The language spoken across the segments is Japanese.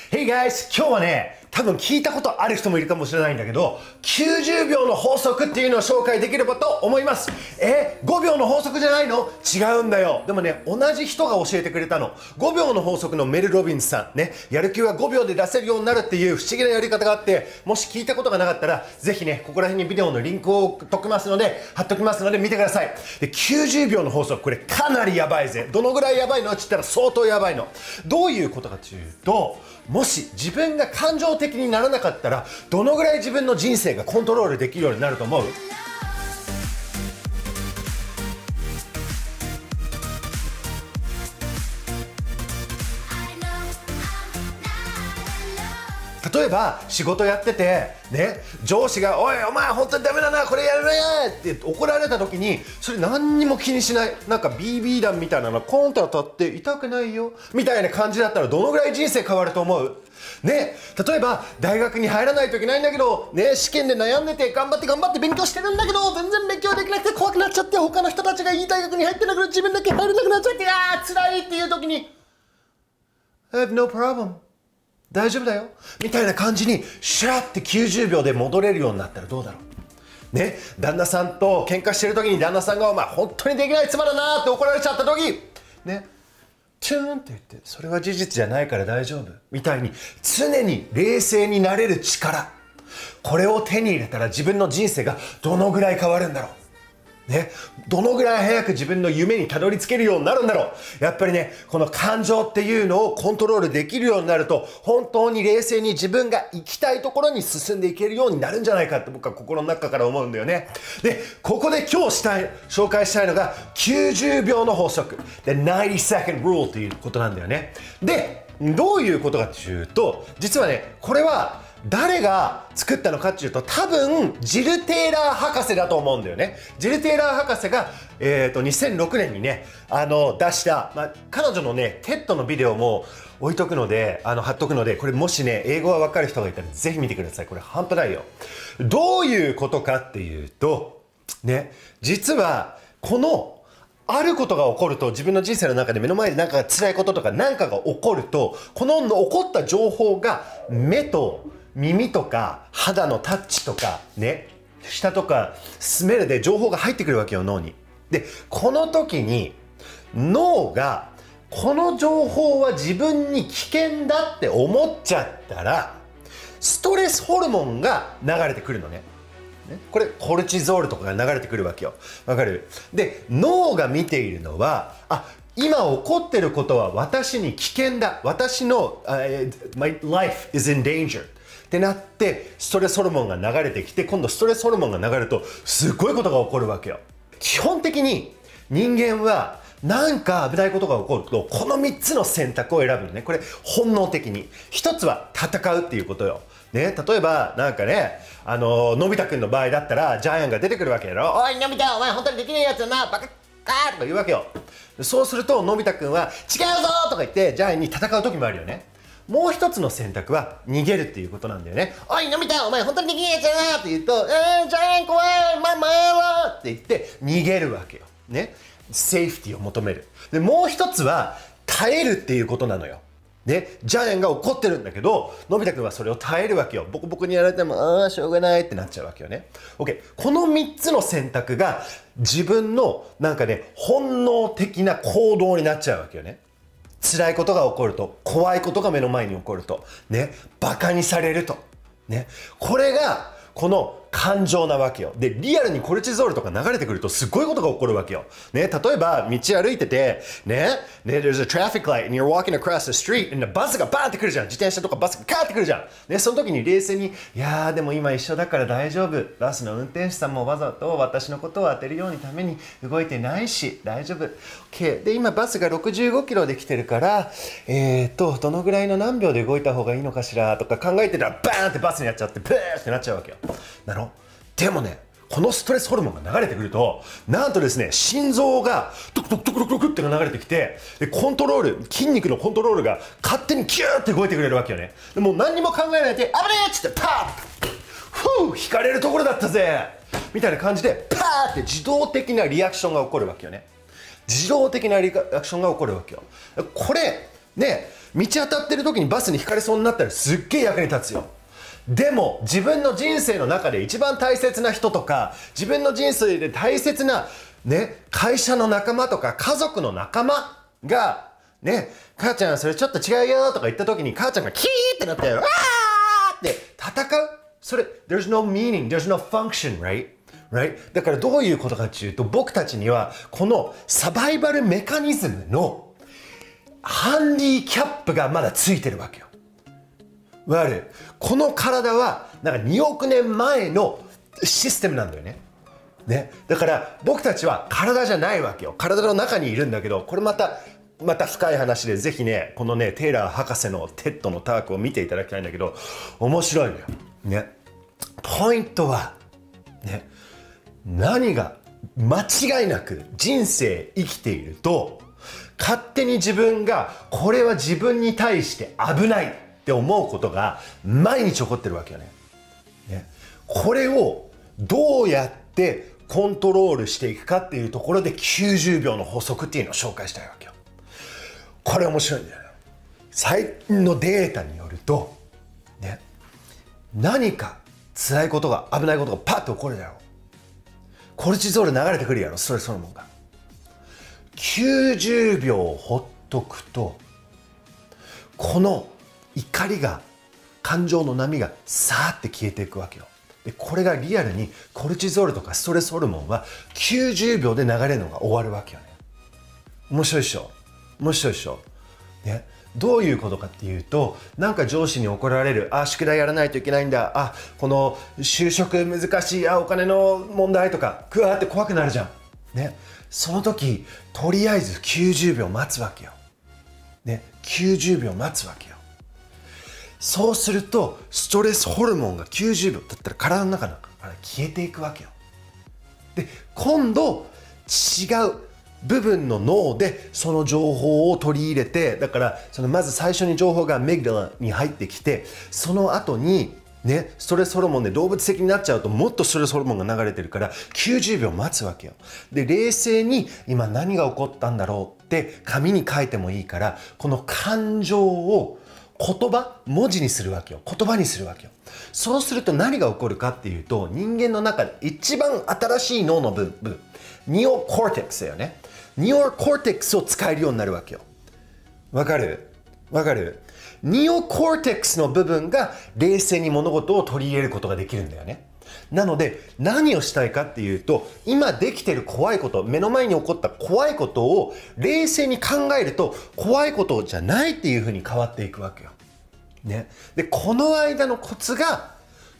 Hey guys! 今日はね、多分聞いたことある人もいるかもしれないんだけど、90秒の法則っていうのを紹介できればと思います。5秒の法則じゃないの？違うんだよ。でもね、同じ人が教えてくれたの。5秒の法則のメル・ロビンスさん。ね、やる気は5秒で出せるようになるっていう不思議なやり方があって、もし聞いたことがなかったら、ぜひね、ここら辺にビデオのリンクを貼っときますので、見てください。で、90秒の法則、これかなりやばいぜ。どのぐらいやばいのって言ったら相当やばいの。どういうことかというと、もし自分が感情的にならなかったらどのぐらい自分の人生がコントロールできるようになると思う？例えば仕事やっててね、上司が「おいお前本当にダメだな、これやるね」って怒られた時にそれ何にも気にしない、なんか BB 弾みたいなのコンと当たって痛くないよみたいな感じだったらどのぐらい人生変わると思う？ね、例えば大学に入らないといけないんだけど、ね、試験で悩んでて頑張って勉強してるんだけど全然勉強できなくて怖くなっちゃって、他の人たちがいい大学に入ってなくて自分だけ入れなくなっちゃって辛いっていう時に「I have no problem」大丈夫だよみたいな感じにシュラって90秒で戻れるようになったらどうだろうね。旦那さんと喧嘩してる時に旦那さんが「お前本当にできない妻だな」って怒られちゃった時ね、チューンって言って「それは事実じゃないから大丈夫」みたいに常に冷静になれる力、これを手に入れたら自分の人生がどのぐらい変わるんだろうね、どのぐらい早く自分の夢にたどり着けるようになるんだろう。やっぱりね、この感情っていうのをコントロールできるようになると本当に冷静に自分が行きたいところに進んでいけるようになるんじゃないかって僕は心の中から思うんだよね。で、ここで今日紹介したいのが90秒の法則で90 second rule ということなんだよね。で、どういうことかというと、実はね、これは誰が作ったのかっていうと多分ジル・テイラー博士だと思うんだよね。ジル・テイラー博士が、2006年にね出した、彼女のねテッドのビデオも置いとくので貼っとくので、これもしね英語が分かる人がいたらぜひ見てください。これ半端ないよ。どういうことかっていうとね、実はこのあることが起こると、自分の人生の中で目の前で何か辛いこととか何かが起こると、この起こった情報が目と耳とか肌のタッチとかね、舌とかスメルで情報が入ってくるわけよ、脳に。で、この時に脳がこの情報は自分に危険だって思っちゃったらストレスホルモンが流れてくるのね。これコルチゾールとかが流れてくるわけよ。わかる？で、脳が見ているのは今起こってることは私に危険だ、私の、My life is in dangerってなってストレスホルモンが流れてきて、今度ストレスホルモンが流れるとすごいことが起こるわけよ。基本的に人間は何か危ないことが起こるとこの3つの選択を選ぶのね。これ本能的に。一つは戦うっていうことよ。ね、例えばなんかね、のび太くんの場合だったらジャイアンが出てくるわけやろ。おいのび太、お前本当にできないやつだな、バカかーとか言うわけよ。そうするとのび太くんは違うぞとか言ってジャイアンに戦う時もあるよね。もう一つの選択は逃げるっていうことなんだよね。おいのび太、お前本当にできないやつだなって言うと、ジャイアン怖い、ママはって言って逃げるわけよ。ね。セーフティーを求める。で、もう一つは耐えるっていうことなのよ。ね、ジャイアンが怒ってるんだけどのび太くんはそれを耐えるわけよ。ボコボコにやられてもしょうがないってなっちゃうわけよね。 OK、 この3つの選択が自分のなんかね本能的な行動になっちゃうわけよね。辛いことが起こると、怖いことが目の前に起こるとね、バカにされるとね、これがこの感情なわけよ。で、リアルにコルチゾールとか流れてくるとすごいことが起こるわけよ。ね、例えば道歩いててthere's a traffic light and you're walking across the street and バスがバーンって来るじゃん。自転車とかバスがカーって来るじゃん。ね、その時に冷静に「いやーでも今一緒だから大丈夫。バスの運転手さんもわざと私のことを当てるようにために動いてないし大丈夫。OK。で、今バスが65キロで来てるからどのぐらいの何秒で動いた方がいいのかしらとか考えてたらバーンってバスにやっちゃってブーってなっちゃうわけよ。でもね、このストレスホルモンが流れてくるとなんとですね、心臓がドクドクドクドクドクって流れてきて、でコントロール、筋肉のコントロールが勝手にキューって動いてくれるわけよね。でもう何にも考えないで「危ねえ!」っつってパーッふう引かれるところだったぜみたいな感じでパーって自動的なリアクションが起こるわけよね。自動的なリアクションが起こるわけよ。これね、 道当たってる時にバスにひかれそうになったらすっげえ役に立つよ。でも自分の人生の中で一番大切な人とか、自分の人生で大切なね、会社の仲間とか家族の仲間がね、母ちゃんそれちょっと違うよとか言った時に母ちゃんがキーってなって、わーって戦う。それ there's no meaning, there's no function, right? だからどういうことかっていうと、僕たちにはこのサバイバルメカニズムのハンディキャップがまだついてるわけよ。わかる？この体はなんか2億年前のシステムなんだよね。だから僕たちは体じゃないわけよ。体の中にいるんだけど、これまた深い話で、ぜひね、このね、テイラー博士のテッドのタークを見ていただきたいんだけど、面白いのよ。ポイントは、何が間違いなく人生生きていると、勝手に自分がこれは自分に対して危ないって思うことが毎日起こってるわけよね。これをどうやってコントロールしていくかっていうところで90秒の法則っていうのを紹介したいわけよ。これ面白いんだよね。最近のデータによると、何か辛いことが、危ないことがパッと起こるだろう。コルチゾール流れてくるやろ、ストレスホルモンが。90秒ほっとくと、この怒りが、感情の波がさーって消えていくわけよ。でこれがリアルにコルチゾールとかストレスホルモンは90秒で流れるのが終わるわけよね。面白いでしょ。面白いでしょ。どういうことかっていうと、なんか上司に怒られる、宿題やらないといけないんだ、この就職難しい、お金の問題とか、くわーって怖くなるじゃん。その時、とりあえず90秒待つわけよ。90秒待つわけよ。そうすると、ストレスホルモンが90秒だったら体の中から消えていくわけよ。で、今度、違う部分の脳でその情報を取り入れて、だからまず最初に情報がアミグダラに入ってきて、その後にストレスホルモンで動物的になっちゃうと、もっとストレスホルモンが流れてるから90秒待つわけよ。で、冷静に今何が起こったんだろうって紙に書いてもいいから、この感情を文字にするわけよ。言葉にするわけよ。そうすると何が起こるかっていうと、人間の中で一番新しい脳の部分、ニオコーテックスだよね。ニオコーテックスを使えるようになるわけよ。わかる？ニオコーテックスの部分が冷静に物事を取り入れることができるんだよね。なので何をしたいかっていうと、今できてる怖いこと、目の前に起こった怖いことを冷静に考えると、怖いことじゃないっていうふうに変わっていくわけよ。で、この間のコツが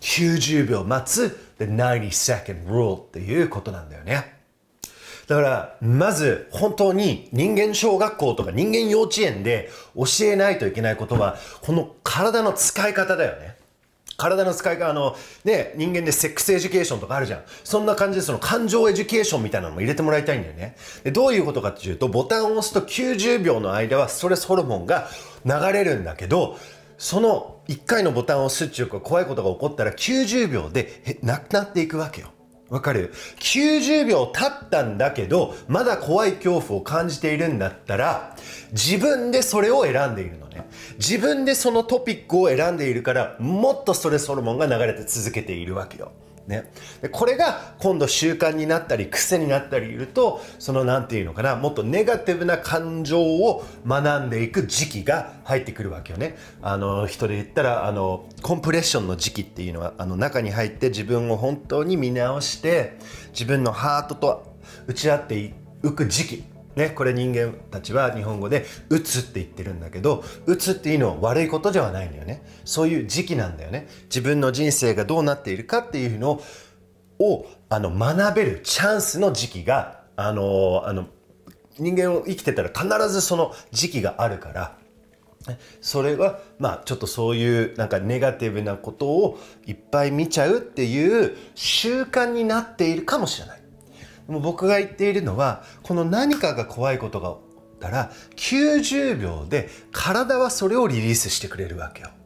90秒待つ The 90 second rule っていうことなんだよね。だからまず本当に人間小学校とか人間幼稚園で教えないといけないことは、この体の使い方だよね。体の使い方、人間でセックスエデュケーションとかあるじゃん。そんな感じでその感情エデュケーションみたいなのも入れてもらいたいんだよね。で、どういうことかっていうと、ボタンを押すと90秒の間はストレスホルモンが流れるんだけど、その1回のボタンを押すっていうか、怖いことが起こったら90秒でなくなっていくわけよ。わかる？ 90 秒経ったんだけど、まだ怖い恐怖を感じているんだったら、自分でそれを選んでいるのね。自分でそのトピックを選んでいるから、もっとストレスホルモンが流れて続けているわけよ。でこれが今度習慣になったり癖になったりいると、なんていうのかな、もっとネガティブな感情を学んでいく時期が入ってくるわけよね。人で言ったらコンプレッションの時期っていうのは中に入って自分を本当に見直して自分のハートと打ち合っていく時期。これ人間たちは日本語で打つって言ってるんだけど、打つっていうのは悪いことではないんだよね。そういう時期なんだよね。自分の人生がどうなっているかっていうのを学べるチャンスの時期が人間を生きてたら必ずその時期があるから、それはちょっとそういうなんかネガティブなことをいっぱい見ちゃうっていう習慣になっているかもしれない。もう僕が言っているのは、この何かが怖いことが起こったら90秒で体はそれをリリースしてくれるわけよ。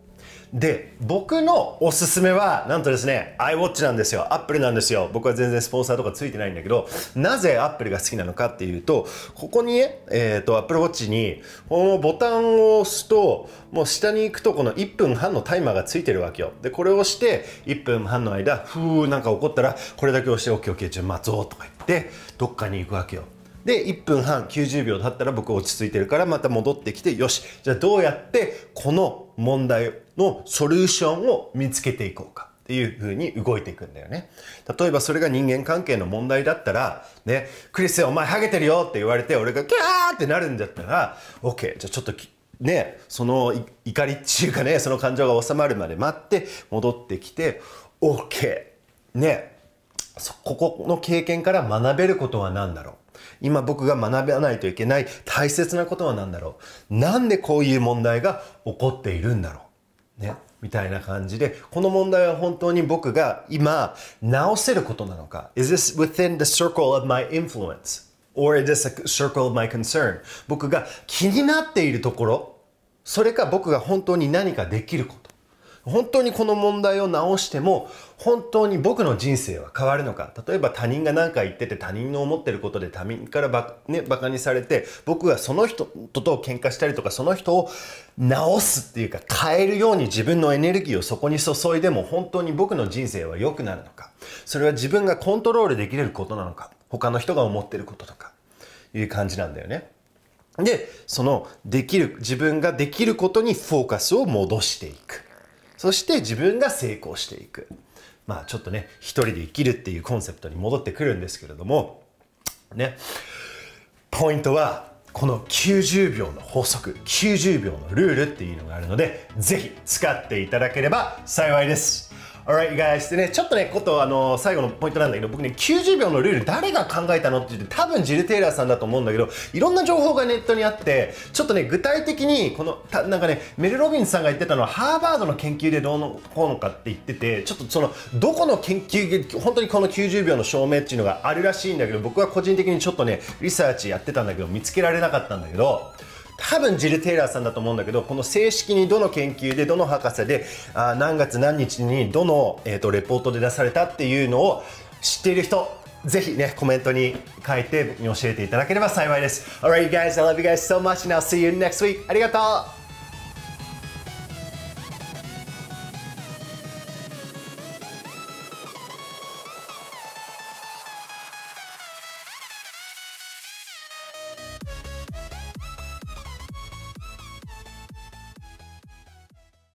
で、僕のおすすめはなんとですね、iWatch なんですよ。Apple なんですよ。僕は全然スポンサーとかついてないんだけど、なぜ Apple が好きなのかっていうと、ここにね、Apple Watch にこのボタンを押すと、もう下に行くとこの1分半のタイマーがついてるわけよ。で、これを押して1分半の間、なんか起こったらこれだけ押して OKOK ちょっと待とうとか言ってどっかに行くわけよ。で、1分半90秒経ったら僕落ち着いてるからまた戻ってきて、よし、じゃあどうやってこの問題のソリューションを見つけていこうかっていう風に動いていくんだよね。例えばそれが人間関係の問題だったら、ね、クリスお前ハゲてるよって言われて俺がキャーってなるんだったら、OK、じゃあちょっとね、その怒りっていうかね、その感情が収まるまで待って戻ってきて、OK、ね、ここの経験から学べることは何だろう。今僕が学ばないといけない大切なことは何だろう。なんでこういう問題が起こっているんだろう。ね。みたいな感じで、この問題は本当に僕が今直せることなのか。Is this within the circle of my influence? Or is this a circle of my concern? 僕が気になっているところ、それか僕が本当に何かできること。本当にこの問題を直しても本当に僕の人生は変わるのか。例えば他人が何か言ってて他人の思ってることで他人からバカにされて僕がその人と喧嘩したりとかその人を直すっていうか変えるように自分のエネルギーをそこに注いでも本当に僕の人生は良くなるのか。それは自分がコントロールできることなのか。他の人が思ってることとかいう感じなんだよね。で、その自分ができることにフォーカスを戻していく。そして自分が成功していく。まあちょっとね、一人で生きるっていうコンセプトに戻ってくるんですけれども、ね、ポイントはこの90秒の法則、90秒のルールっていうのがあるので、ぜひ使っていただければ幸いです。Alright, guys. でね、ちょっとね、最後のポイントなんだけど、僕ね、90秒のルール誰が考えたのって言って、多分ジル・テイラーさんだと思うんだけど、いろんな情報がネットにあって、ちょっとね、具体的に、なんかね、メル・ロビンスさんが言ってたのは、ハーバードの研究でどうのこうのかって言ってて、ちょっとどこの研究、本当にこの90秒の証明っていうのがあるらしいんだけど、僕は個人的にちょっとね、リサーチやってたんだけど、見つけられなかったんだけど、多分ジル・テイラーさんだと思うんだけど、この正式にどの研究でどの博士で何月何日にどの、レポートで出されたっていうのを知っている人、ぜひねコメントに書いて僕に教えていただければ幸いです。 Alright, you guys, I love you guys so much and I'll see you next week. ありがとう。